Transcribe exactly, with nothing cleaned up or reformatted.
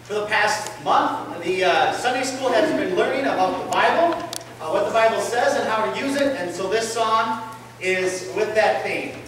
For the past month, the uh, Sunday school has been learning about the Bible, uh, what the Bible says and how to use it, and so this song is with that theme.